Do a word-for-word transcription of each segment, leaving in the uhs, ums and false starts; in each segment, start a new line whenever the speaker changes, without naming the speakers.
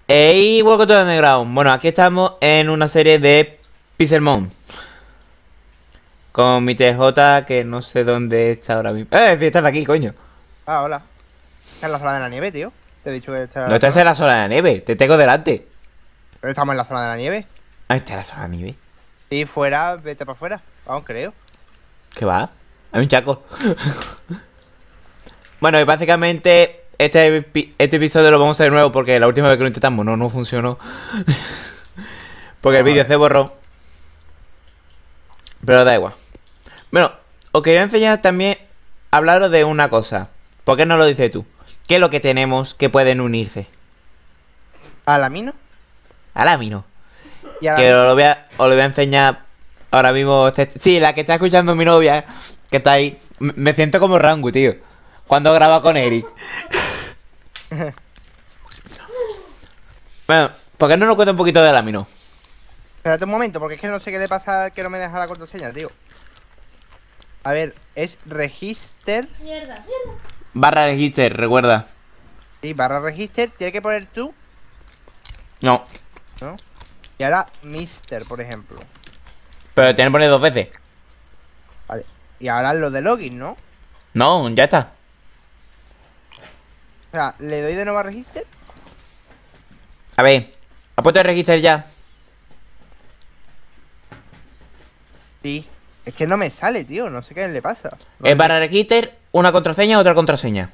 Hey, welcome to the underground. Bueno, aquí estamos en una serie de Pixelmon con mi T J, que no sé dónde está ahora mismo. ¡Eh! Sí, estás aquí, coño.
Ah, hola. Está en la zona de la nieve, tío. Te he dicho que está en
No
la
estás
zona.
en la zona de la nieve, te tengo delante.
Pero estamos en la zona de la nieve.
Ahí está la zona de la nieve.
Sí, fuera, vete para afuera. Vamos, creo.
¿Qué va? Hay un chaco. Bueno, y básicamente este, epi- este episodio lo vamos a hacer de nuevo porque la última vez que lo intentamos no, no funcionó. Porque el
Vamos a
vídeo
ver.
se borró. Pero da igual. Bueno, os quería enseñar también, hablaros de una cosa. ¿Por qué no lo dices tú? ¿Qué es lo que tenemos que pueden unirse?
A la mino
A la Mino.
y a la
Que os
misa.
lo voy a, os lo voy a enseñar ahora mismo. Sí, la que está escuchando mi novia, que está ahí. M- Me siento como Rangu, tío. Cuando graba con Eric. Bueno, ¿por qué no nos cuenta un poquito de la Mino?
Espérate un momento, porque es que no sé qué le pasa al que no me deja la contraseña, tío. A ver, es register.
Mierda.
Barra register, recuerda.
Sí, barra register. Tiene que poner tú,
No,
¿no? Y ahora mister, por ejemplo.
pero tiene que poner dos veces.
Vale. Y ahora lo de login, ¿no?
No, ya está.
O sea, le doy de nuevo a register.
A ver, ¿ha puesto el register ya?
Sí. Es que no me sale, tío. No sé qué le pasa. No
Es
sé.
barra register, una contraseña, otra contraseña.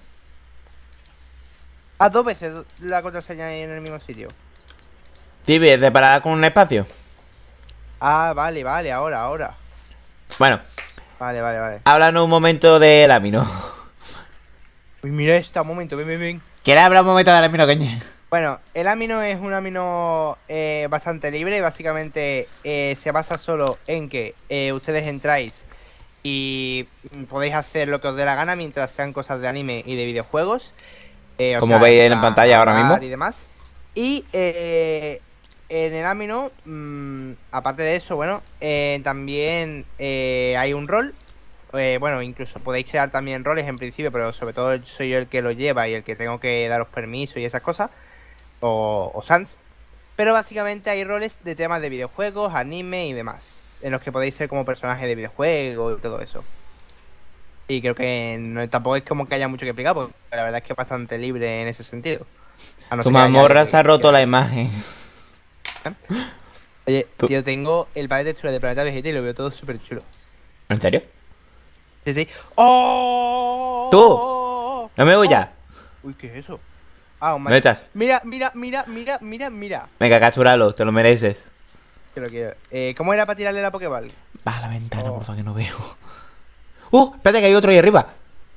Ah, dos veces la contraseña en el mismo sitio.
Sí, ¿ves? Separada con un espacio.
Ah, vale, vale, ahora, ahora.
Bueno,
Vale, vale, vale.
háblanos un momento de la Mino.
Uy, mira esta, un momento, ven, ven, ven.
¿Quieres hablar un momento de la Mino, coño?
Bueno, el amino es un amino eh, bastante libre. Básicamente eh, se basa solo en que eh, ustedes entráis y mm, podéis hacer lo que os dé la gana mientras sean cosas de anime y de videojuegos. Eh, o
Como
sea,
veis en
plan,
pantalla ahora
hablar
mismo.
y demás. Y eh, en el amino, mm, aparte de eso, bueno, eh, también eh, hay un rol. Eh, bueno, incluso podéis crear también roles en principio, pero sobre todo soy yo el que lo lleva y el que tengo que daros permiso y esas cosas. O, o Sans. Pero básicamente hay roles de temas de videojuegos, anime y demás. En los que podéis ser como personajes de videojuegos y todo eso. Y creo que no- tampoco es como que haya mucho que explicar, porque la verdad es que es bastante libre en ese sentido. A no
Tu
ser que haya
mazmorra
alguien
se ha
que
roto
quiera-
la imagen.
Oye,
Tú-
tío, tengo el paquete de textura de Planeta Vegeta y lo veo todo súper chulo.
¿En serio?
Sí, sí. ¡Oh!
¡Tú! ¡No me huyas!
Uy, ¿qué es eso? Ah, un
¿Dónde
man-
estás?
Mira, mira, mira, mira, mira, mira.
Venga, captúralo, te lo mereces.
Que lo quiero. Eh, ¿Cómo era para tirarle la Pokéball?
Va a la ventana,
Oh.
porfa, que no veo. ¡Uh! Espérate, que hay otro ahí arriba.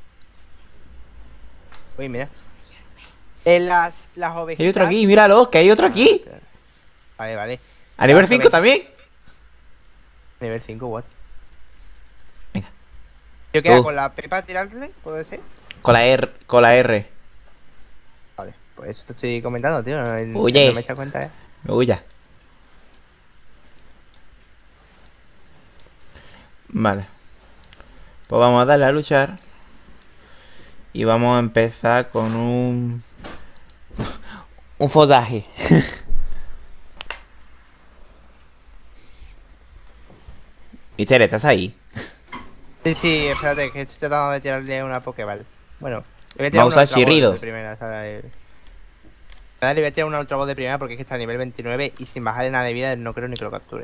Uy, mira. En las, las ovejitas.
Hay otro aquí, míralo, que hay otro aquí.
Vale, vale.
A nivel
Las
cinco
ovejas-
también.
Nivel cinco, what?
Venga.
¿Yo qué hago?
Tú.
¿Con la P para tirarle? ¿Puede ser?
Con la R, con la R.
Vale, pues eso te estoy comentando, tío. No, no
Oye.
me he echado cuenta, eh.
Me huya. Vale. Pues vamos a darle a luchar. Y vamos a empezar con un... Un fodaje. Mister, ¿estás ahí?
Sí, sí, espérate, que estoy tratando de tirarle una Pokéball. Bueno, le voy a tirar
Vamos
una
a
Ultra Ball
chirrido.
de primera, ¿sabes? Nada, le voy a tirar una Ultra Ball de primera porque es que está a nivel veintinueve y sin bajarle nada de vida no creo ni que lo capture.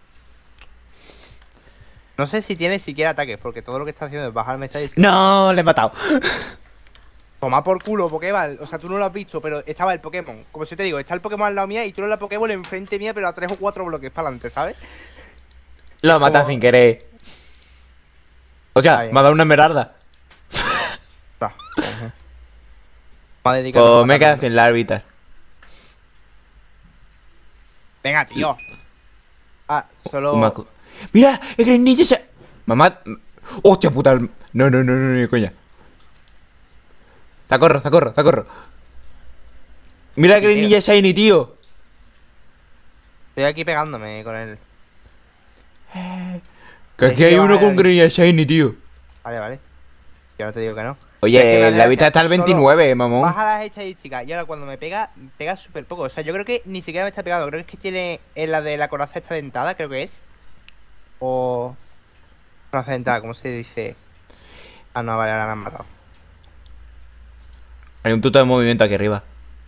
No sé si tiene siquiera ataques, porque todo lo que está haciendo es bajarme esta y...
No, le he matado.
Toma por culo, Pokéball. O sea, tú no lo has visto, pero estaba el Pokémon. Como si te digo, está el Pokémon al lado mía y tú eres la Pokéball enfrente mía, pero a tres o cuatro bloques para adelante, ¿sabes?
Lo matas
Como-
sin querer. O
Está
sea,
bien.
me ha dado una esmeralda.
Va. Va a dedicarme
Pues
a
me he quedado
matarlo.
sin la órbita.
Venga, tío. Ah, solo...
Un macu- ¡Mira! ¡El Green Ninja se... Mamá... ¡Hostia puta! No, no, no, no, ni coña. ¡Zacorro, zacorro, zacorro! ¡Mira el Green
Tío.
Ninja Shiny, tío!
Estoy aquí pegándome con él.
Que aquí
Sí,
hay
va,
uno
va,
con
va.
Green Ninja Shiny, tío.
Vale, vale. Yo no te digo que no.
Oye,
Pero es que me hace
la vista
gracia,
está al
solo
veintinueve, mamón.
baja las estadísticas y ahora cuando me pega, pega súper poco. O sea, yo creo que ni siquiera me está pegando. Creo que es que tiene en la de la coraza esta dentada, creo que es. O... coraza dentada, ¿cómo se dice? Ah, no, vale, ahora me han matado.
Hay un tuto de movimiento aquí arriba.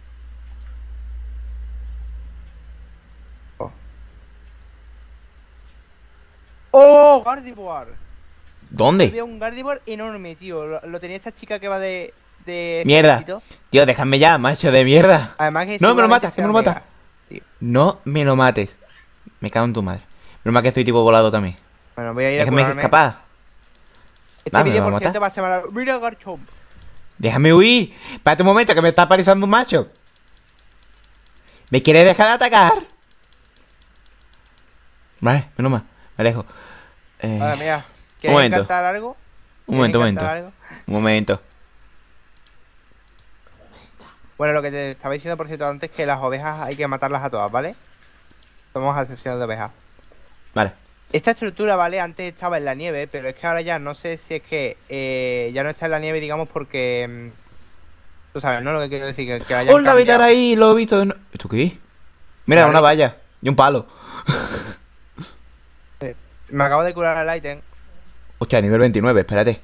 ¡Oh! Gardevoir.
¿Dónde?
Había un Gardevoir enorme, tío. Lo, lo tenía esta chica que va de... de
Mierda.
Felicito.
Tío, déjame ya, macho de mierda.
Además que
No, me lo
seguramente
matas, que
sea
me lo matas.
mega, tío.
No me lo mates. Me cago en tu madre. Menos mal que estoy tipo volado también.
Bueno, voy a ir a
Déjame
curarme.
escapar.
Este
Va, me
vídeo,
va a
por
matar.
cierto, va a ser malo. Mira, Garchomp.
Déjame huir. Espérate un momento que me está apareciendo un macho. ¿Me quiere dejar de atacar? Vale, menos mal. Me alejo. Eh,
Vale, mira.
un
¿Quieres
momento.
encantar algo?
un momento, un
¿Quieres
momento.
encantar algo?
Un momento.
Bueno, lo que te estaba diciendo, por cierto, antes, que las ovejas hay que matarlas a todas, ¿vale? Somos asesinos de ovejas.
Vale.
Esta estructura, ¿vale? Antes estaba en la nieve, pero es que ahora ya no sé si es que eh, ya no está en la nieve, digamos, porque... mm, tú sabes, ¿no? Lo que quiero decir, que, que la hayan
Hola, habitar
cambiado.
ahí, lo he visto. de no- ¿Esto qué es? Mira,
Vale.
una valla y un palo.
Me acabo de curar al ítem.
Hostia, nivel veintinueve, espérate.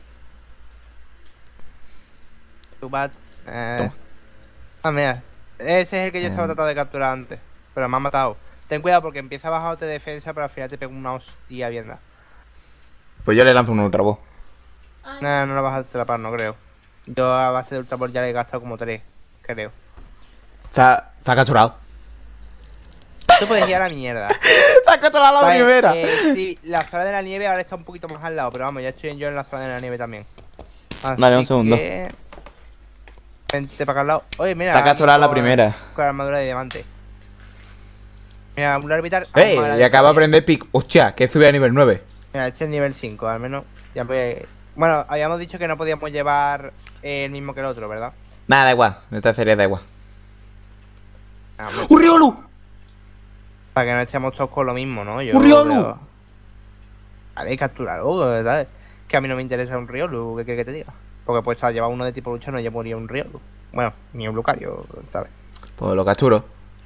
Too bad. Eh...
Toma.
Ah, mira. Ese es el que yo estaba
Em.
tratando de capturar antes. Pero me han matado. Ten cuidado porque empieza a bajarte defensa, pero al final te pega una hostia bien da.
Pues yo le lanzo un ultra voz.
No, no lo vas a atrapar, no creo. Yo a base de ultraport ya le he gastado como tres, creo.
Está, está capturado.
Tú puedes ir a la mierda.
Está capturado la
Vale,
primera.
eh, sí, la zona de la nieve ahora está un poquito más al lado, pero vamos, ya estoy yo en la zona de la nieve también. Así
Vale, un segundo.
que... Vente para acá al lado. Oye, mira.
Está capturada la
con-
primera.
Con armadura de diamante. Mira, un orbital.
¡Ey!
armadura
Y
de
acaba de
diamante.
aprender pic. Hostia, que sube a nivel nueve.
Mira, este es nivel cinco, al menos. Ya voy a- Bueno, habíamos dicho que no podíamos llevar eh, el mismo que el otro, ¿verdad?
Nada, da igual. Esta serie da igual.
Ah, bueno,
¡Un Riolu!
para que no estemos todos con lo mismo, ¿no? Yo
¡Un Riolu!
veo- Vale, capturarlo, ¿verdad? Que a mí no me interesa un Riolu, ¿qué quieres que te diga? Porque pues a llevar uno de tipo lucha no llevaría un Riolu. Bueno, ni un Lucario, ¿sabes?
Pues lo capturo.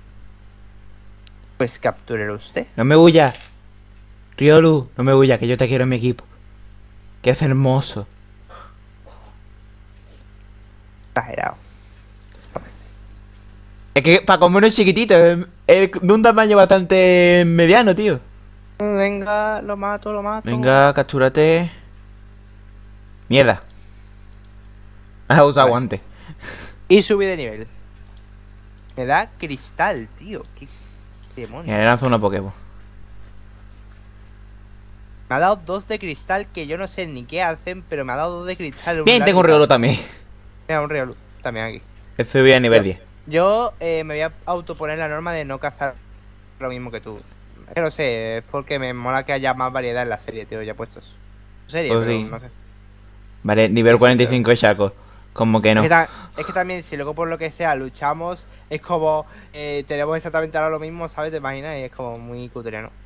Pues captúrelo usted.
No me huya. Riolu, no me huya, que yo te quiero en mi equipo. Que es hermoso.
Exagerado.
Es que para comer es chiquitito. Es es de un tamaño bastante mediano, tío.
Venga, lo mato, lo mato.
Venga, captúrate. Mierda. Has usado
Vale.
guante.
Y subí de nivel. Me da cristal, tío. ¿Qué demonios?
Mira, le lanzo una Pokéball.
Me ha dado dos de cristal que yo no sé ni qué hacen, pero me ha dado dos de cristal.
Bien, tengo un Riolu también.
Mira, un Riolu también aquí.
Este voy a nivel diez.
Yo eh, me voy a autoponer la norma de no cazar lo mismo que tú. Es que no sé, es porque me mola que haya más variedad en la serie, tío, ya puestos. Serie,
Pues
pero
sí.
no sé.
Vale, nivel
Sí,
cuarenta y cinco de Shaco. Como que no.
Es, que ta- es que también, si luego por lo que sea luchamos, es como eh, tenemos exactamente ahora lo mismo, ¿sabes? ¿Te imaginas? Y es como muy cutre, ¿no?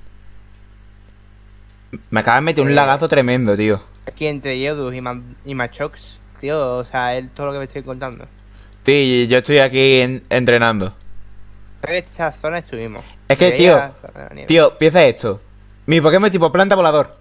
Me acaba de meter un
Eh.
lagazo tremendo, tío.
Aquí entre Yeodus y, Ma y Machox, tío, o sea, es todo lo que me estoy contando.
Sí, yo estoy aquí en- entrenando.
Creo que esta zona estuvimos.
Es que,
Y ahí
tío,
era la zona de la nieve.
Tío, piensa esto. Mi Pokémon es tipo planta volador.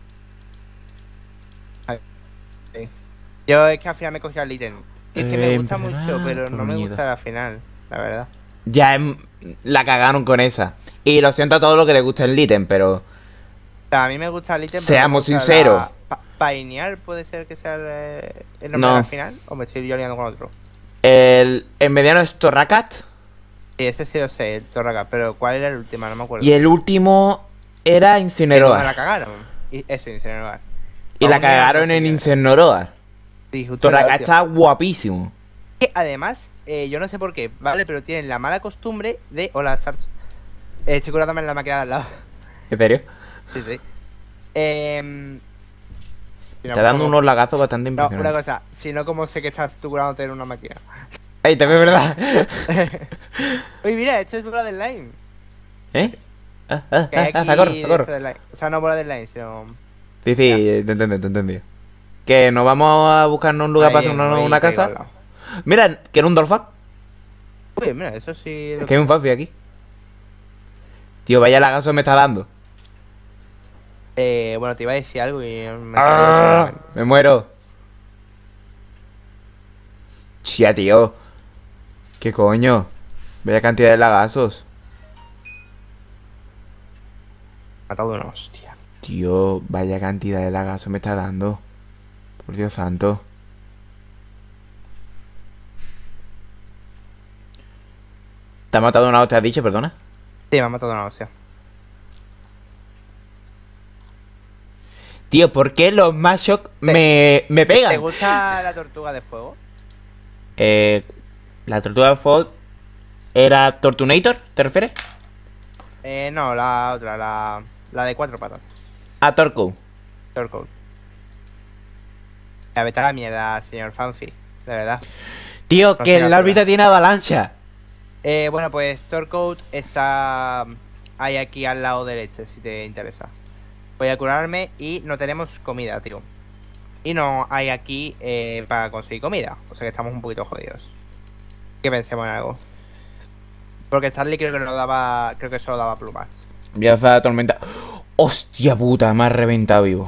Sí. Yo es que al final me cogí el ítem. Es que me
Eh,
gusta
empezará
mucho, pero
por
no me
unido.
gusta la final, la verdad.
Ya em, la cagaron con esa. Y lo siento a todos los que les gusta el ítem, pero...
O sea, a mí me gusta el ítem. pero
Seamos
no me gusta
sinceros.
la- Pa- Painear puede ser que sea el, el nombre
No.
de la final, o me estoy yo liando con otro.
El, el mediano es Torracat.
Sí, ese sí lo sé, el Torraca, pero ¿cuál era el último? No me acuerdo.
Y el último era
Que no me la
Incineroar.
cagaron. Y eso, Incineroar.
Y la
Aún no era
cagaron en
posible.
Incineroar.
Sí, justo la
Torracat
hostia.
está guapísimo.
Que además, eh, yo no sé por qué, ¿vale? Pero tienen la mala costumbre de... Hola, Sarge. Eh, estoy curándome en la máquina de al lado.
¿En serio?
Sí, sí. Eh,
Está dando unos lagazos bastante
No, una
impresionantes.
cosa, si no, ¿cómo sé que estás tú curándote en una máquina?
Ey, te veo, ¿verdad?
Oye, mira, esto es bola del line.
¿Eh? Ah, ah,
Que hay
ah,
aquí
ah, socorro,
de
socorro.
esto del line. O sea, no bola del line, sino...
Sí, sí, te entendí, te entendí. Que nos vamos a buscarnos un lugar para hacer una, una casa. Mira, que era un Dolphin.
Uy, mira, eso sí.
Es que hay un Fafi aquí. Tío, vaya lagazo me está dando.
Eh, bueno, te iba a decir algo y me,
¡Ah! Me muero. Chía, tío. ¿Qué coño? Vaya cantidad de lagazos.
Matado de una hostia.
Tío, vaya cantidad de lagazos me está dando. Por Dios santo. ¿Te ha matado una hostia, has dicho, perdona?
Sí, me ha matado de una hostia.
Tío, ¿por qué los Mashok me, me pegan?
¿Te gusta la tortuga de fuego?
Eh, la tortuga de fuego era Tortunator, ¿te refieres?
Eh, no, la otra, la, la de cuatro patas.
Ah, Torco.
Torcode. Ya vete a la mierda, señor Fancy, de verdad.
Tío,
No
que
sea
la órbita
natural.
tiene avalancha.
Eh, bueno, pues Torcode está ahí aquí al lado derecho, si te interesa. Voy a curarme y no tenemos comida, tío. Y no hay aquí eh, para conseguir comida. O sea que estamos un poquito jodidos. Que pensemos en algo. Porque Starly creo que no daba. Creo que solo daba plumas.
Voy a hacer la tormenta. Hostia puta, me ha reventado vivo.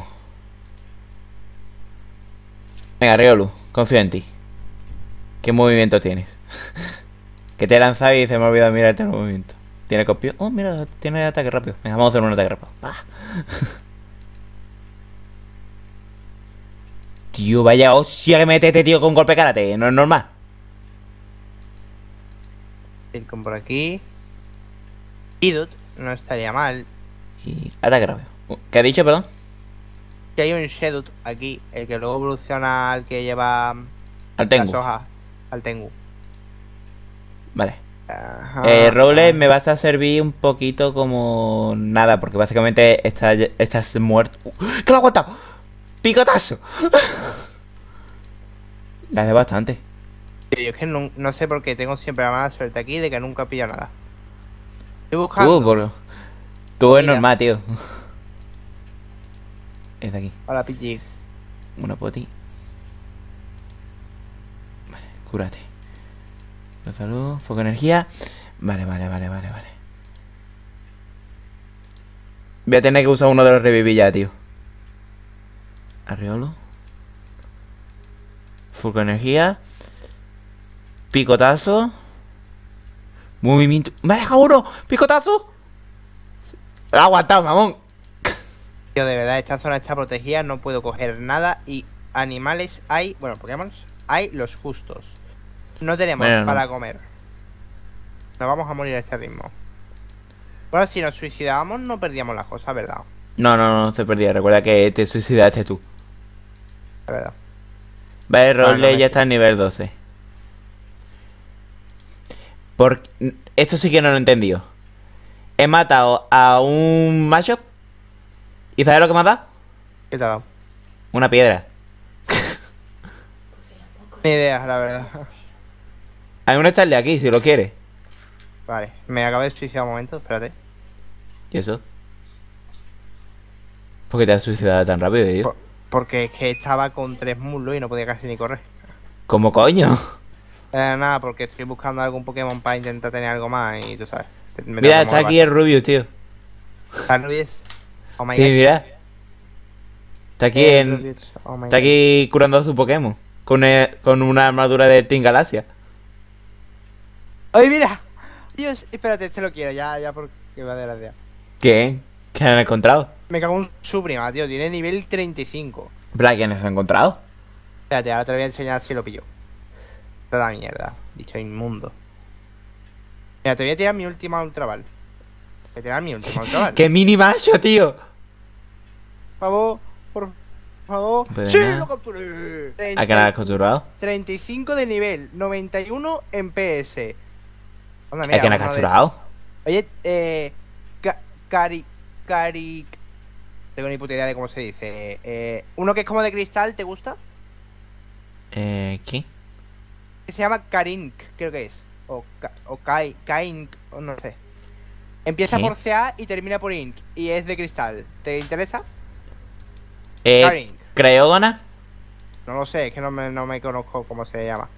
Venga, Riolu, confío en ti. ¿Qué movimiento tienes? Que te he lanzado y se me ha olvidado mirarte el movimiento. Tiene copio. Oh, mira, tiene ataque rápido. Venga, vamos a hacer un ataque rápido. ¡Ah! Tío, vaya hostia que mete este tío con golpe karate. No es normal.
Ir con por aquí. Idut, no estaría mal.
Y ataque rápido. ¿Qué ha dicho, perdón?
Que hay un Shedut aquí, el que luego evoluciona al que lleva
Al
las
Tengu.
hojas. Al Tengu.
Vale.
Ajá.
Eh, Rowlet, me vas a servir un poquito como nada, porque básicamente estás, estás muerto. ¡Uh! ¡Que lo ha aguantado! ¡Picotazo! La hace bastante.
Tío, yo es que no, no sé por qué tengo siempre la mala suerte aquí de que nunca pillo nada. Estoy buscando.
Tú, por... Tú es
Mira.
normal, tío. Es de aquí.
Hola, Pidgey.
Una poti. Vale, cúrate. De salud, foco de energía. Vale, vale, vale, vale, vale. Voy a tener que usar uno de los reviví ya, tío. Arriolo. Foco de energía. Picotazo. Movimiento. ¡Me ha dejado uno! ¡Picotazo! Lo ha aguantado, mamón.
Tío, de verdad, esta zona está protegida, no puedo coger nada y animales hay, bueno, Pokémon hay los justos. No tenemos
Bueno, no.
para comer. Nos vamos a morir a este ritmo. Bueno, si nos suicidábamos no perdíamos las cosas, ¿verdad?
No, no, no, se perdía. Recuerda que te suicidaste tú.
La verdad.
Vale,
No, no
Rowlet
me
ya está en nivel doce. Por... Esto sí que no lo he entendido. He matado a un Mashop. ¿Y sabes lo que me ha dado?
¿Qué te ha dado?
Una piedra.
Ni idea, la verdad.
Hay un Starly aquí, si lo quieres.
Vale, me acabo de suicidar un momento, espérate.
¿Y eso? ¿Por qué te has suicidado tan rápido, tío?
Por- porque es que estaba con tres muslos y no podía casi ni correr.
¿Cómo coño?
Eh, nada, porque estoy buscando algún Pokémon para intentar tener algo más y tú sabes. me
Mira,
tengo que
está
mover
aquí el Rubius, tío.
bastante. ¿Está Rubius? Oh my
Sí,
God.
mira. Está aquí
Eh,
en...
Rubius, oh my
Está
God.
aquí curando a su Pokémon. Con, eh, con una armadura de Team Galaxia.
¡Ay, mira! Dios, espérate, este lo quiero, ya, ya porque va de gracia.
¿Qué? ¿Qué han encontrado?
Me cago en su prima, tío, tiene nivel treinta y cinco.
¿Para quiénes han encontrado?
Espérate, ahora te lo voy a enseñar si lo pillo. Toda mierda, dicho inmundo. Mira, te voy a tirar mi última ultra ball. Voy a tirar mi última ultra ball.
¡Qué mini macho, tío!
Por favor, por favor.
Pues
¡Sí,
nada.
lo capturé!
¿A qué la has capturado?
treinta y cinco de nivel, noventa y uno en P S. Anda,
¿A quién has
uno de-
capturado?
Oye, eh. Ca- Cari. Cari. Tengo ni puta idea de cómo se dice. Eh, uno que es como de cristal, ¿te gusta?
Eh, ¿qué?
Que se llama Karink, creo que es. O, Ka- o Kai, Kaink, o no sé. Empieza
¿Qué?
por C A y termina por Ink. Y es de cristal. ¿Te interesa?
Eh,
Karink.
¿Creógona?
No lo sé, es que no me, no me conozco cómo se llama.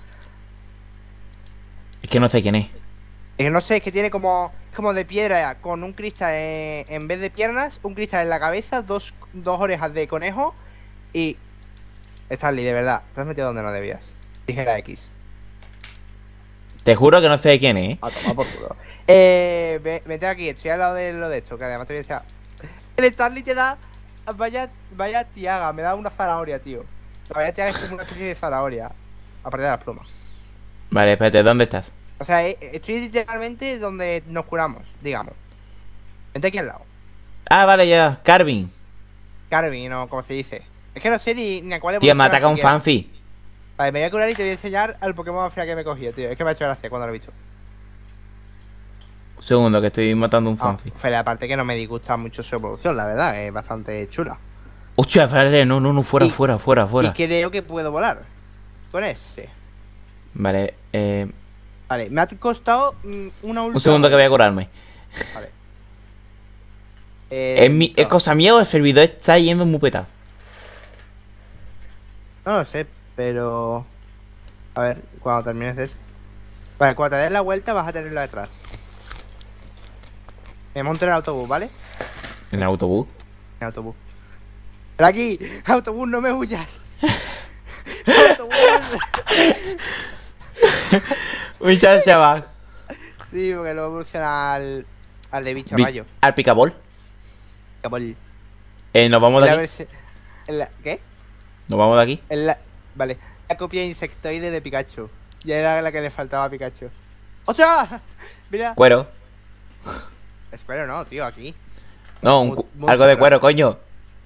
Es que no sé quién es.
Es que no sé, es que tiene como, como de piedra con un cristal en, en vez de piernas, un cristal en la cabeza, dos, dos orejas de conejo y... Stanley, de verdad, te has metido donde no debías. Tijera X.
Te juro que no sé quién es.
A tomar por culo. Eh, ve- vete aquí, estoy al lado de lo de esto, que además te voy a decir... El Stanley te da... Vaya, vaya tiaga, me da una zanahoria, tío. La vaya tiaga es como una especie de zanahoria. Aparte de las plumas.
Vale, espérate, ¿dónde estás?
O sea, eh, estoy literalmente donde nos curamos, digamos. Vente aquí al lado.
Ah, vale, ya. Carvin.
Carvin, o como se dice. Es que no sé ni, ni a cuál
Tío, me
evolucionar
ataca un
siquiera.
Fanfi.
Vale, me voy a curar y te voy a enseñar al Pokémon más fea que me cogió, tío. Es que me ha hecho gracia cuando lo he visto.
Un segundo, que estoy matando un
Ah,
Fanfi.
Fede, aparte que no me disgusta mucho su evolución, la verdad. Es bastante chula.
Hostia, espérate, no, no, no, fuera,
Y-
fuera, fuera,
Y
fuera.
creo que puedo volar. Con ese.
Vale, eh...
Vale, me ha costado mm, una
un segundo que voy a curarme.
Vale. Eh,
¿Es, mi, ¿Es cosa mía o el servidor está yendo muy petado?
No lo sé, pero... A ver, cuando termines eso. Vale, cuando te des la vuelta vas a tenerlo detrás. Me monto en el autobús, ¿vale?
En el autobús.
En el autobús. ¡Ven aquí! ¡Autobús, no me huyas! ¡Autobús!
Un chaval.
Sí, porque luego evoluciona al... Al de bicho
Vi-
rayo.
Al picabol.
Capol.
Eh, nos vamos de
La
aquí.
versi- en la- ¿Qué?
Nos vamos de aquí.
En la... Vale. La copia insectoide de Pikachu. Ya era la que le faltaba a Pikachu. ¡Ostras! Mira.
Cuero.
Espero no, tío, aquí.
No, un
Muy-
cu-
muy
algo de
claro.
cuero, coño.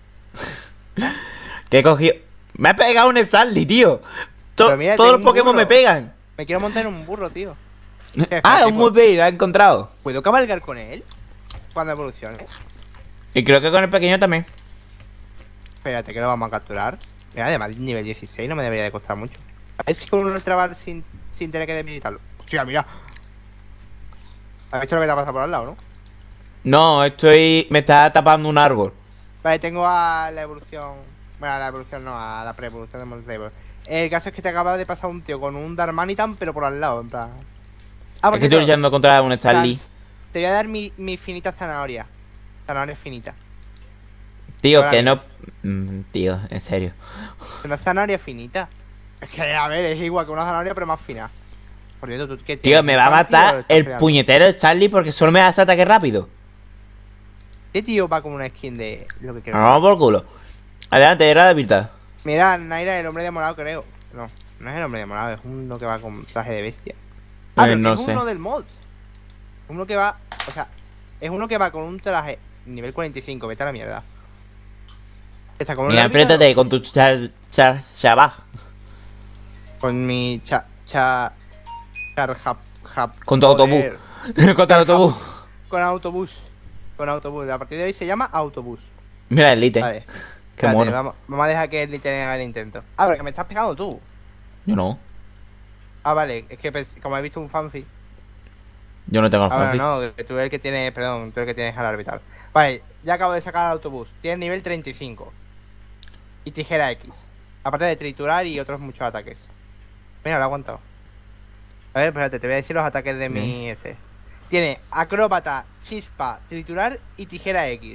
Que he cogido. Me ha pegado un Stanley, tío. To-
Pero mira,
todos
tengo
los
un
Pokémon me
burro.
pegan.
Me quiero montar en un burro, tío.
Ah, un
tipo,
Mudbray, lo he encontrado.
¿Puedo cabalgar con él? Cuando evolucione.
Y creo que con el pequeño también.
Espérate, que lo vamos a capturar. Mira, además, nivel dieciséis no me debería de costar mucho. A ver si con un ultrabar sin, sin tener que debilitarlo. Hostia, mira. ¿Has visto lo que te ha pasado por al lado, no?
No, estoy. Me está tapando un árbol.
Vale, tengo a la evolución. Bueno, a la evolución no, a la pre-evolución de Molotov. El caso es que te acaba de pasar un tío con un Darmanitan, pero por al lado, en plan. Ah,
Es que estoy luchando contra un Stanley.
Te voy a dar mi, mi finita zanahoria. Zanahoria finita.
Tío,
Ahora
que
mismo.
no. Mm, tío, en serio.
Una zanahoria finita. Es que, a ver, es igual que una zanahoria, pero más fina. Por cierto, tú que
Tío,
tienes
me va a
un Fanfi o
matar
estás
el
peleando?
puñetero Stanley porque solo me hace ataque rápido.
Este tío va como una skin de lo que quiero.
Nos vamos por culo. Adelante, era de virtud.
Mira, Naira, el hombre de morado, creo. No, no es el hombre de morado, es uno que va con traje de bestia. Ah,
Eh,
pero
no
es
sé.
uno del mod. Uno que va, o sea, es uno que va con un traje nivel cuarenta y cinco, vete a la mierda. Está con un
Mira,
lápiz,
enfréntate con tu char, char, chabaj.
con mi cha cha char hap, hap,
Con tu
joder.
autobús. Contra el autobús.
Con autobús. Con autobús. A partir de hoy se llama autobús.
Mira el Elite.
Vale.
Qué
Espérate,
mono.
Vamos, vamos a dejar que él tenga el intento. Ah, pero que me estás pegando tú.
Yo no.
Ah, vale. Es que pens- como he visto un fanfic.
Yo no tengo el
Ah, bueno,
fanfic.
no, que tú eres el que tienes, perdón, tú eres el que tienes al orbital. Vale, ya acabo de sacar el autobús. Tiene nivel treinta y cinco. Y tijera X. Aparte de triturar y otros muchos ataques. Mira, lo he aguantado. A ver, espérate, te voy a decir los ataques de mi este. Tiene acróbata, chispa, triturar y tijera X.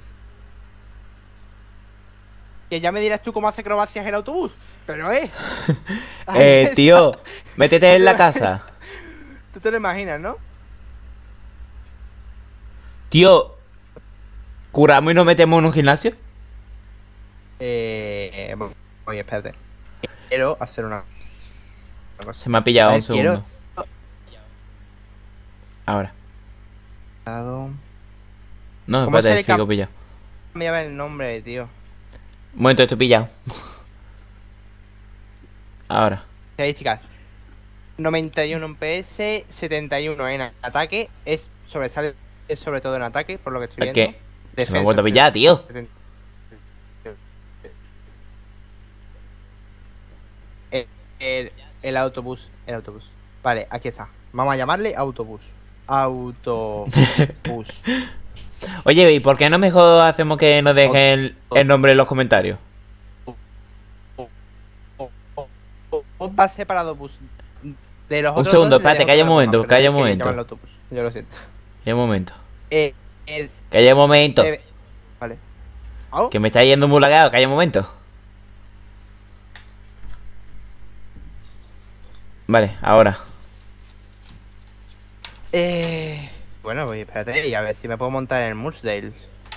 Que ya me dirás tú cómo hace acrobacias el autobús. Pero eh. Ahí
Eh,
está.
tío, métete en la casa.
Tú te lo imaginas, ¿no?
Tío, ¿curamos y nos metemos en un gimnasio?
Eh. Oye, espérate. Quiero hacer una. una cosa.
Se me ha pillado
A
un
ver, quiero-
segundo. Ahora.
Dado-
No,
¿Cómo se
espérate,
le
sigo
cap-
pillado.
Me llama el nombre, tío.
Un momento, estoy pillado. Ahora.
Estadísticas. noventa y uno en P S, setenta y uno en ataque. Es sobresale sobre todo en ataque, por lo que estoy
Es
viendo.
que se me ha
Defensa,
vuelto a pillar, tío.
setenta. El, el, el autobús, el autobús. Vale, aquí está. Vamos a llamarle autobús. Autobús.
Oye, ¿y por qué no mejor hacemos que nos dejen el, el nombre en los comentarios?
va a ser para autobús. De los
Un
otros
segundo,
dos le
espérate,
dejo
calla un
que lo
momento,
pongan, pero
calla
es
un
que
momento.
llaman al autobús. Yo lo siento.
Calla un momento.
Eh, el-
Calla un momento.
eh, vale. ¿Au?
Que me está yendo muy lagado, calla un momento. Vale, ahora.
Eh, bueno, pues espérate, y a ver si me puedo montar en el Mursdale.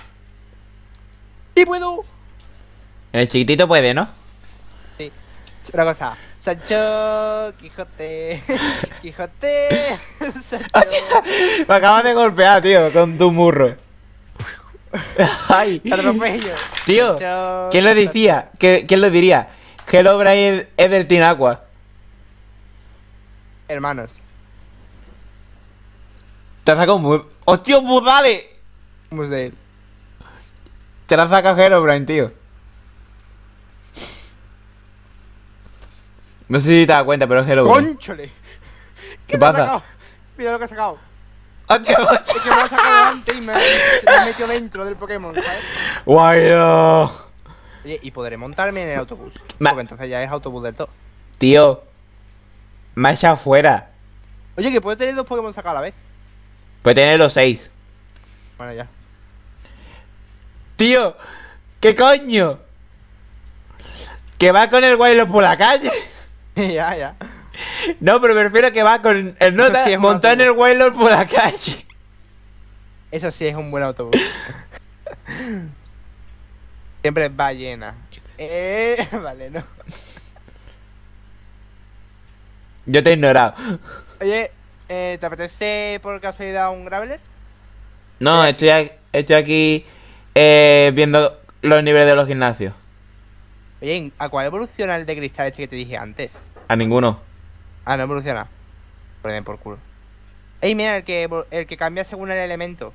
¡Sí puedo!
En el chiquitito puede, ¿no?
Sí. Una cosa. Sancho, Quijote, Quijote, Sancho.
Me acabas de golpear, tío, con tu murro. Ay,
Atropello.
tío,
Sancho,
¿quién lo decía? ¿Qué- ¿Quién lo diría? Hello Brian es del Team Aqua.
Hermanos.
Te has sacado muy... ¡Hostia, pues dale!
Mursdale.
Te la has sacado Hello Brian, tío. No sé si te das cuenta, pero es Hello Brian.
¡Cónchole!
¿Qué
te ha
pasa?
sacado? Mira lo que ha sacado.
¡Hostia, hostia!
Es que me lo ha sacado antes y me, me ha metido dentro del Pokémon, ¿sabes?
¡Guayo!
Oye, y podré montarme en el autobús.
Ma-
Porque entonces ya es autobús del todo.
Tío, me ha echado fuera.
Oye, que puedo tener dos Pokémon sacados a la vez.
Puede tener los seis.
Bueno, ya.
Tío, ¿qué coño? Que va con el Wailord por la calle.
ya, ya.
No, pero me refiero a que va con el nota
sí es un
montado en el
autobús.
Wailord por la calle.
Eso sí es un buen autobús. Siempre va llena. Eh, vale, no.
Yo te he ignorado.
Oye, eh, ¿te apetece por casualidad un Graveler?
No, estoy aquí, estoy aquí eh, viendo los niveles de los gimnasios.
Oye, ¿a cuál evoluciona el de cristal este que te dije antes?
A ninguno.
Ah, no evoluciona. Por por culo. Ey, mira, el que, evol- el que cambia según el elemento.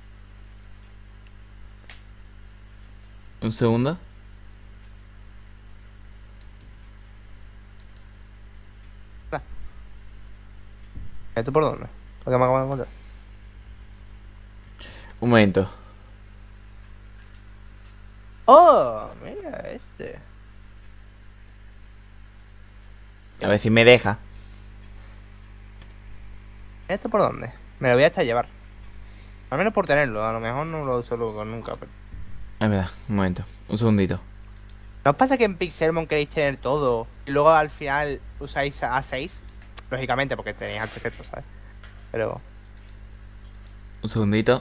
Un segundo.
¿Y tú por dónde? Porque me acabo de encontrar.
Un momento.
¡Oh! Mira este.
A ver si me deja.
¿Mira esto por dónde? Me lo voy a hasta llevar. Al menos por tenerlo. A lo mejor no lo uso luego nunca. Pero...
Es verdad, un momento. Un segundito.
¿No os pasa que en Pixelmon queréis tener todo y luego al final usáis A seis? Lógicamente, porque tenéis arquitectos, ¿sabes? Pero...
Un segundito.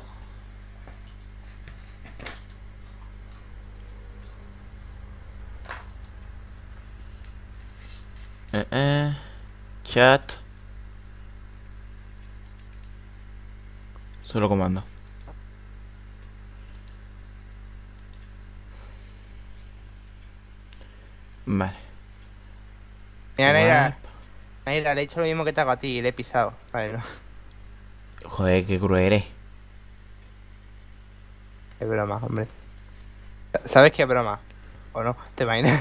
Eh, eh. Chat. Solo comando. Vale.
Mira, Naira,
Guap.
Naira, le he hecho lo mismo que te hago a ti y le he pisado. Vale, no.
Joder, qué cruel eres.
Es broma, hombre. ¿Sabes qué es broma? ¿O no? ¿Te imaginas?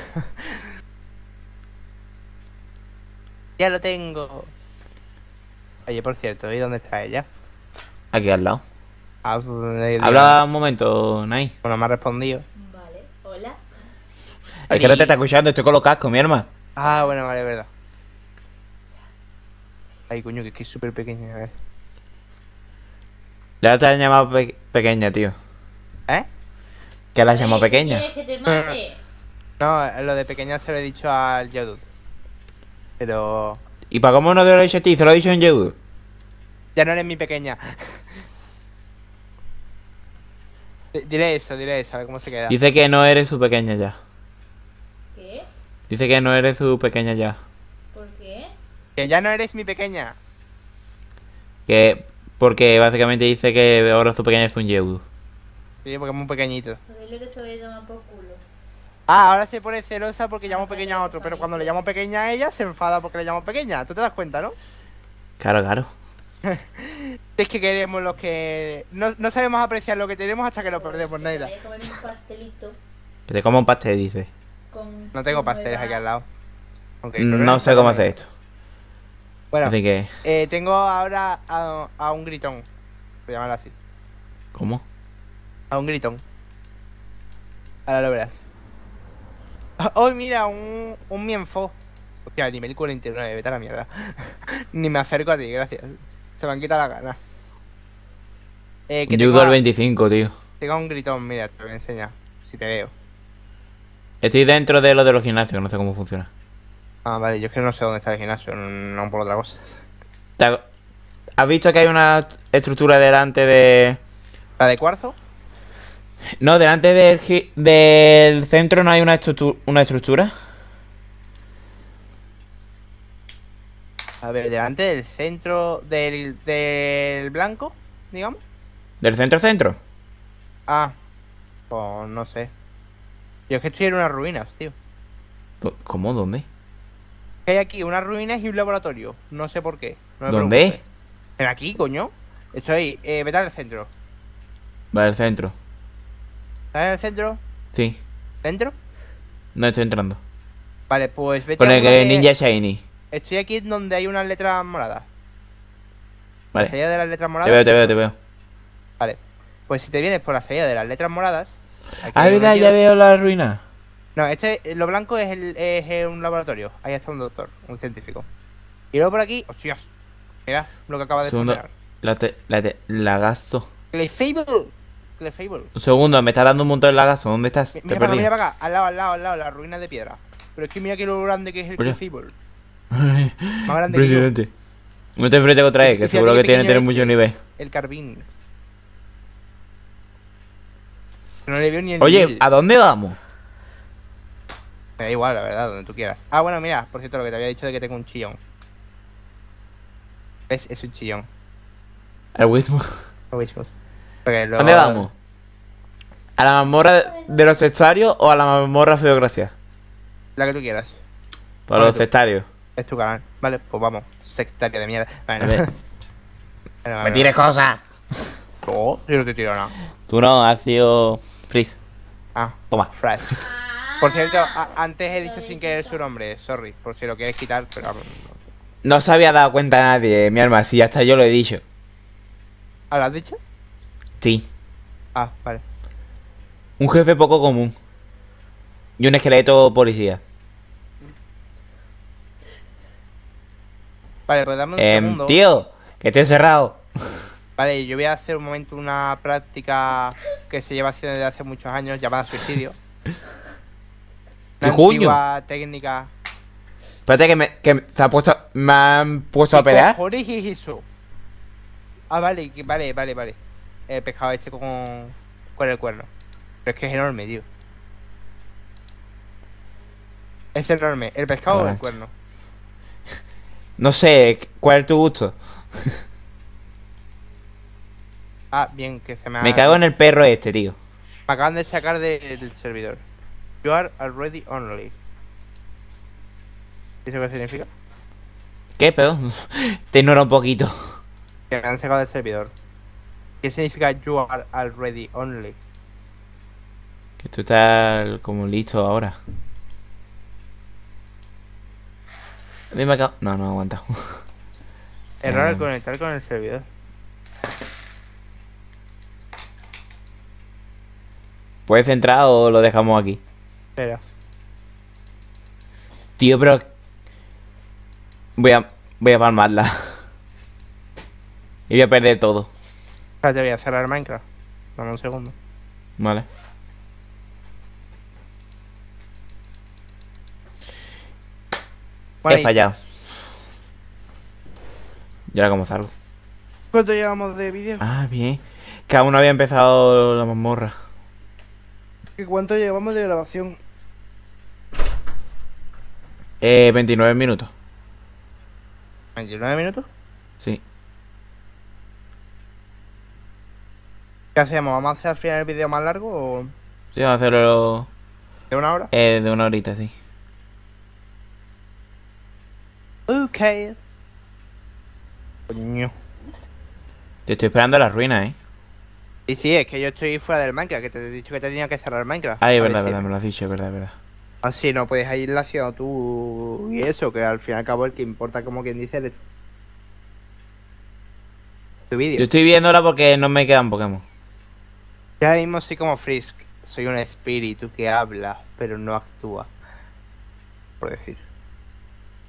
Ya lo tengo. Oye, por cierto, ¿y dónde está ella?
Aquí al lado.
Ah, pues, eh,
Habla un momento, Nai.
Bueno, me ha respondido.
Vale, hola.
Es que no te está escuchando, estoy con los cascos, mi hermano.
Ah, bueno, vale, verdad. Ay, coño, que es que es súper pequeña, a ver.
Ya te has llamado pe- pequeña, tío.
¿Eh?
¿Qué la has llamado
Oye,
pequeña?
¿quieres que te mate?
No, lo de pequeña se lo he dicho al Yodut. Pero...
¿Y para cómo no te lo he dicho a ti? Se lo he dicho en Yehudu.
Ya no eres mi pequeña. D- diré eso, diré eso, a ver cómo se queda.
Dice que no eres su pequeña ya.
¿Qué?
Dice que no eres su pequeña ya.
¿Por qué?
Que ya no eres mi pequeña.
Que... Porque básicamente dice que ahora su pequeña es un Yehudu.
Sí, porque es muy pequeñito.
Pues dile que se vaya a tomar por culo.
Ah, ahora se pone celosa porque llamo pequeña a otro, pero cuando le llamo pequeña a ella se enfada porque le llamo pequeña. ¿Tú te das cuenta, no?
Claro, claro.
Es que queremos lo que... No, no sabemos apreciar lo que tenemos hasta que lo perdemos, Neila.
Voy a comer un pastelito
Que te coma un pastel, dice.
con...
No tengo
con
pasteles
nueva-
aquí al lado. Aunque creo que
No sé cómo hacer esto.
Bueno,
Así que...
eh, tengo ahora a, a un gritón. Voy a llamarlo así.
¿Cómo?
A un gritón. Ahora lo verás. Oh, mira, un, un mienfo. Hostia, nivel cuarenta y nueve, vete a la mierda. Ni me acerco a ti, gracias. Se me han quitado las ganas. Eh, que
Judo
tengo,
al
a-
veinticinco, tío.
tengo un gritón, mira, te lo voy a enseñar. Si te veo.
Estoy dentro de lo de los gimnasios, no sé cómo funciona.
Ah, vale, yo es que no sé dónde está el gimnasio, no, no por otra cosa.
¿Te ha- ¿Has visto que hay una estructura delante de...
¿La de cuarzo?
No, delante del, gi- del centro no hay una, estructu- una estructura?
A ver, delante del centro del, del blanco, digamos.
¿Del centro-centro?
Ah, pues no sé. Yo es que estoy en unas ruinas, tío.
Do- ¿Cómo? ¿Dónde?
Hay aquí unas ruinas y un laboratorio. No sé por qué. No me
¿Dónde?
preguntes. En aquí, coño. Estoy, eh, vete al centro.
Va, el centro.
¿Estás en el centro?
Sí.
¿Dentro?
No estoy entrando.
Vale, pues vete
Con
a
el
uno
que
que-
Ninja Shiny.
Estoy aquí donde hay unas letras moradas. La
Vale.
salida de las letras
Te
moradas.
veo, te veo, te veo.
Vale. Pues si te vienes por la salida de las letras moradas. aquí
Ah,
hay
verdad,
un
ya
tío-
veo la ruina.
No, este, lo blanco es, el, es eh, un laboratorio. Ahí está un doctor, un científico. Y luego por aquí, hostias. Mira lo que acaba de
Segundo.
funcionar.
La, te- la, te- la gasto.
Clefable. Clefable.
Un segundo, me está dando un montón de lagazo. ¿Dónde estás?
Mi-
Te
Mira para acá,
perdí.
mira para acá. Al lado, al lado, al lado, las ruinas de piedra. Pero es que mira que lo grande que es el
Oye.
Clefable. Más grande que yo.
Impresionante. No te enfrentes contra él,
Y
que
fíjate
seguro
qué
que tiene,
pequeño
tiene
es,
mucho
tío.
nivel.
El carbín. No le veo ni el
Oye,
nivel.
¿a dónde vamos?
Me da igual, la verdad, donde tú quieras. Ah, bueno, mira, por cierto, lo que te había dicho de que tengo un chillón. ¿Ves? Es un chillón.
Al Wismo.
Lo mismo. Porque
¿A
luego-
dónde vamos? ¿A la mazmorra de los sectarios o a la mazmorra Feogracia?
La que tú quieras.
Para
Vale,
los
tú.
sectarios.
Es tu canal. Vale, pues vamos. Sectaria de mierda. Vale,
A
no.
ver.
Vale, vale,
Me tires cosas.
vale. No, yo no te tiro nada.
Tú no, has sido... Freeze.
Ah,
Toma.
Fresh.
Ah,
Por cierto, a- antes he dicho
lo
sin querer
dices.
su nombre. Sorry, por si lo quieres quitar, pero... vamos, no.
No se había dado cuenta nadie, mi alma. Sí, hasta yo lo he dicho.
¿Ah, lo has dicho?
Sí.
Ah, vale.
Un jefe poco común. Y un esqueleto policía.
Vale, pues dame un
Em,
segundo.
tío, que estoy encerrado.
Vale, yo voy a hacer un momento una práctica que se lleva haciendo desde hace muchos años llamada suicidio.
¿Qué
Una
coño?
antigua técnica.
Espérate que me, que te ha puesto, me han puesto a
¿Qué
pelear.
cojones es eso? Ah, vale, que- vale, vale, vale. El pescado este con, con el cuerno. Pero es que es enorme, tío. Es enorme. ¿El pescado o el
Vale.
cuerno?
No sé, ¿cuál es tu gusto?
Ah, bien, que se me ha...
Me cago en el perro este, tío.
Me acaban de sacar de- del servidor. You are already only. ¿Eso qué significa?
¿Qué pedo? Te ignoro un poquito.
Que me han sacado del servidor. ¿Qué significa you are already only?
Que tú estás como listo ahora. A mí me cago... No, no aguanta.
Error al
Eh.
conectar con el servidor.
¿Puedes entrar o lo dejamos aquí?
Espera.
Tío, pero... Voy a... Voy a palmarla. Y voy a perder todo.
Espérate, voy a cerrar Minecraft. Dame un segundo.
Vale.
Bueno,
He
¿y
fallado. ¿Y ahora cómo salgo?
¿Cuánto llevamos de vídeo?
Ah, bien. Que aún no había empezado la mazmorra.
¿Y cuánto llevamos de grabación?
Eh, veintinueve minutos.
¿veintinueve minutos?
Sí.
¿Qué hacemos? ¿Vamos a hacer al final el vídeo más largo o
Sí, vamos a hacerlo
de una hora?
eh, de una horita, sí.
Ok. Coño.
Te estoy esperando a las ruinas, ¿eh?
Sí, sí, es que yo estoy fuera del Minecraft, que te he dicho que tenía que cerrar Minecraft.
Ah, es
A ver
verdad,
si-
verdad, me lo has dicho, es verdad, es verdad.
Así no puedes ir haciendo tú y eso, que al fin y al cabo el que importa, como quien dice, es tu vídeo.
Yo estoy viéndola porque no me quedan Pokémon.
Yo ahora mismo soy como Frisk, soy un espíritu que habla, pero no actúa. Por decir.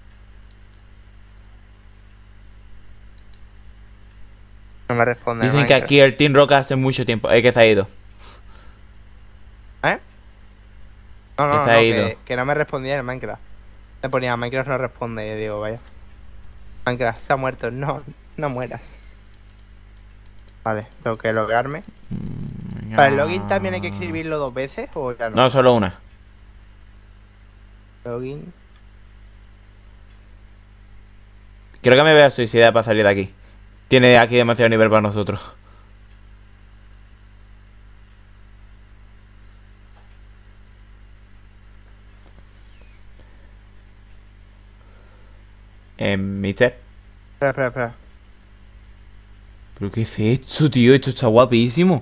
No me responde.
Dicen que
Minecraft.
aquí el Team Rocket hace mucho tiempo. Es que se ha ido.
¿Eh? No, no,
Que
no,
se ha
no,
ido.
que, que no me respondía en Minecraft. Me ponía Minecraft no responde y digo, vaya. Minecraft se ha muerto. No, no mueras. Vale, tengo que loguearme. ¿Para el login también hay que escribirlo dos veces o ya no?
No, solo una.
Login.
Creo que me voy a suicidar para salir de aquí. Tiene aquí demasiado nivel para nosotros. Eh, mister.
Espera, espera, espera.
¿Pero qué es esto, tío? Esto está guapísimo.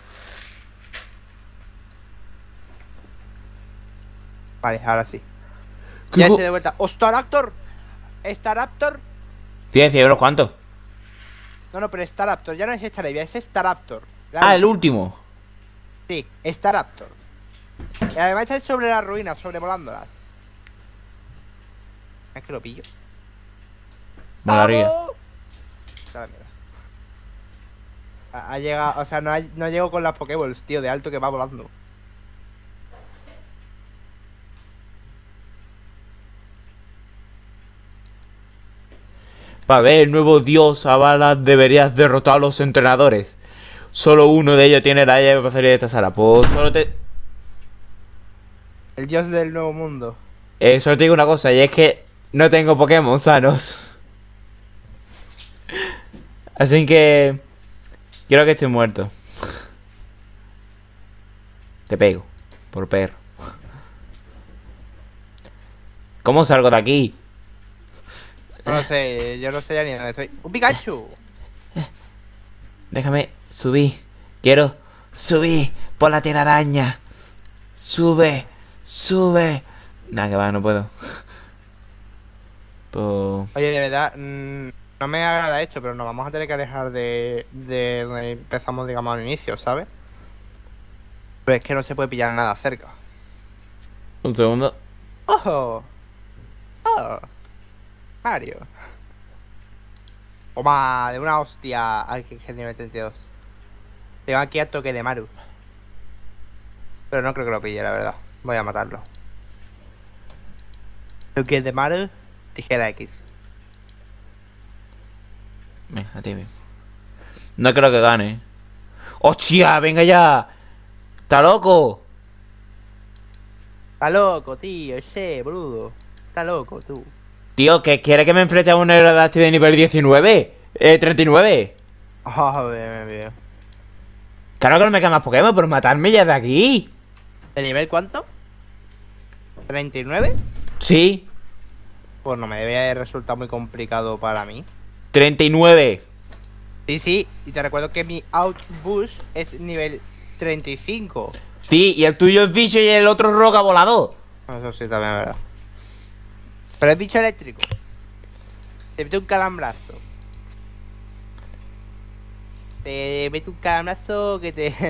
Vale, ahora sí.
¿Qué
Ya
co-
estoy de vuelta. ¡Staraptor! ¿Staraptor?
¿Tienes cien euros cuánto?
No, no, pero Staraptor. Ya no es Staraptor, es Staraptor.
Ah, el último.
Sí, Staraptor. Y además está sobre las ruinas, sobrevolándolas. Es que lo pillo.
Molaría.
¡Vamos! A la mierda. Ha, ha llegado, o sea, no, ha- no llego con las Pokéballs, tío, de alto que va volando.
Para ver el nuevo dios Avala deberías derrotar a los entrenadores. Solo uno de ellos tiene la llave para salir de esta sala. Pues solo te...
El dios del nuevo mundo.
Eh, solo te digo una cosa, y es que no tengo Pokémon sanos. Así que... Quiero que esté muerto. Te pego. Por perro. ¿Cómo salgo de aquí?
No lo sé, yo no sé ya ni dónde estoy. ¡Un Pikachu!
Déjame subir. Quiero subir por la telaraña. Sube. Sube. Nada, que va, no puedo. Pues...
Oye, de verdad, mm, no me agrada esto, pero nos vamos a tener que alejar de, de donde empezamos, digamos, al inicio, ¿sabes? Pero es que no se puede pillar nada cerca.
Un segundo.
¡Ojo! ¡Oh! Mario. Toma, de una hostia al que es nivel treinta y dos. Tengo aquí a toque de Maru. Pero no creo que lo pille, la verdad. Voy a matarlo. Toque de Maru, tijera X.
Venga, a ti mismo. No creo que gane. ¡Hostia! ¡Venga ya! ¡Está loco!
Está loco, tío, ese, boludo. Está loco, tú.
Tío, ¿que quiere que me enfrente a un Aerodactyl de nivel diecinueve? Eh, treinta y nueve.
Oh, bien, bien, bien.
Claro que no me queda más Pokémon, por matarme ya de aquí.
¿De nivel cuánto? ¿treinta y nueve?
Sí,
Pues no me debe resultar muy complicado para mí.
treinta y nueve.
Sí, sí, y te recuerdo que mi Outboost es nivel treinta y cinco.
Sí, y el tuyo es bicho y el otro roca volador.
Eso sí, también es verdad. Pero es bicho eléctrico. Te mete un calambrazo. Te mete un calambrazo que te...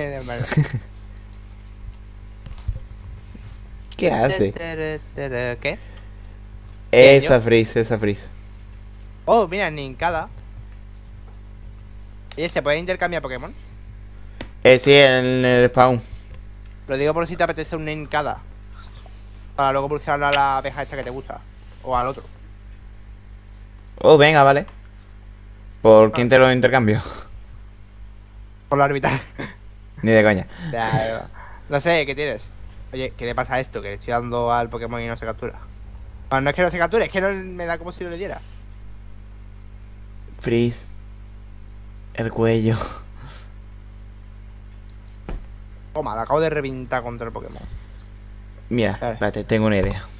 ¿Qué hace?
¿Qué?
Esa freeze, esa freeze.
Oh, mira, Nincada. Oye, ¿se puede intercambiar Pokémon?
Eh, sí, en el spawn.
Lo digo por si te apetece un Nincada. Para luego evolucionarlo a la abeja esta que te gusta. O al otro.
Oh, venga, vale. ¿Por quién te lo intercambio?
Por la orbital.
Ni de coña.
Ya, ya. No sé, ¿qué tienes? Oye, ¿qué le pasa a esto? Que le estoy dando al Pokémon y no se captura. Bueno, no es que no se capture, es que no me da como si no le diera.
Freeze. El cuello.
Toma, la acabo de reventar contra el Pokémon.
Mira,
Vale.
espérate, tengo una idea.